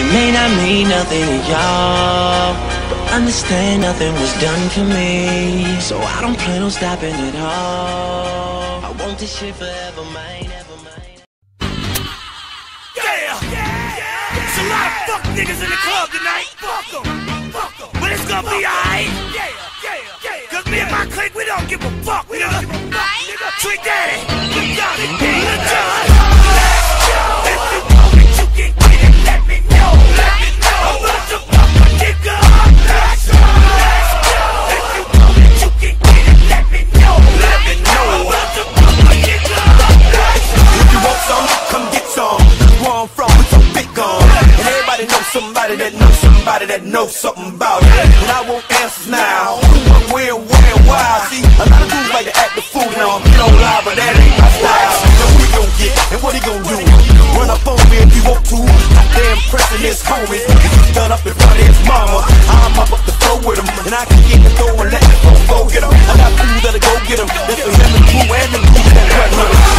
It may not mean nothing to y'all, but understand nothing was done for me. So I don't plan on stopping at all. I want this shit forever, man, ever, man. There's a lot of fuck niggas in the club tonight. Fuck them. But it's gonna be alright. Cause me and my clique, we don't give a fuck, nigga. Trick Daddy, we got it, good job. If you want it, you can get it, let me know. I want to fuck a nigga. Let's go. If you want it, you can get it, let me know. I want to fuck a nigga. If you want some, come get some. Where I'm from, we so big on. And everybody knows somebody that knows somebody that knows something about it. And I want answers now. Who, where, why? See, a lot of dudes like to act the fool now. I'm no lie, but that ain't my style. So what he gon' get, and what he gon' do? Run up on me if you want to. Not damn pressing his homies. He's done up in front of his mama. I'm up the floor with him, and I can get the door and let the phone go get him. I got fools that'll go get him. That's for him and crew and the crew that run with him.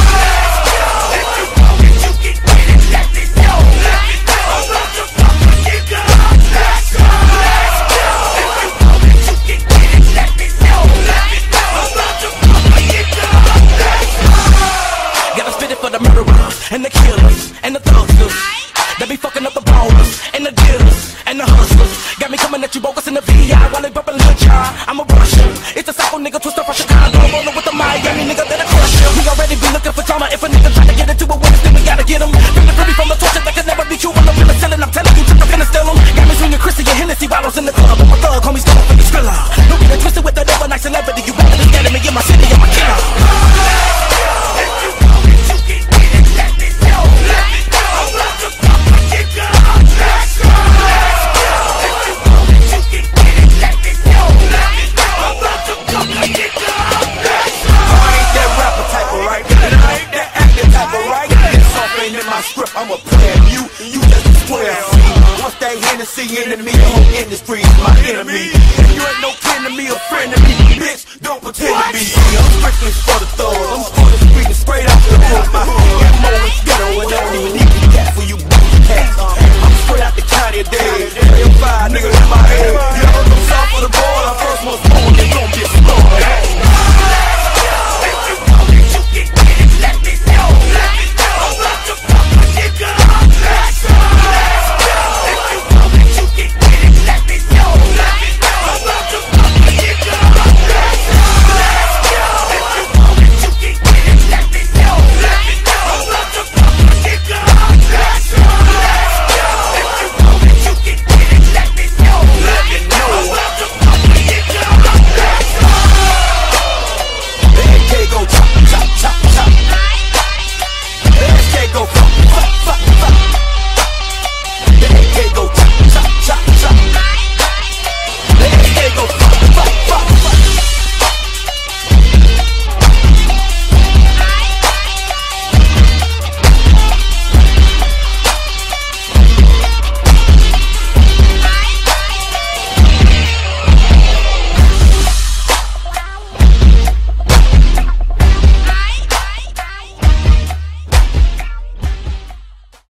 And the killers, and the thuggers that be fucking up the ballers, and the dealers, and the hustlers. Got me coming at you bogus in the VI while they bumpin' Lil Jon. I'm a Russian, it's a psycho nigga twister from Chicago, rollin' with the Miami nigga that'll crush you. We already be looking for drama. If a nigga try to get into it with us, then we gotta get him. Free from the torture that can never be true. I'm the realest sellin', I'm telling you, I'm finna steal him. Got me swinging Chrissy and Hennessy bottles in the club. I'm a thug, homies going for the thriller. No getting twisted with that overnight celebrity. You better be scared of me in my city, I'm a killer. I'm a player, you just a square. Once that Hennessy into me, the whole industry is my enemy. If you ain't no kin to me, a friend to me, bitch, don't pretend to be. I'm strictly for the thugs, I'm for the street and straight out the hood. My got more ghetto and don't even need the gas.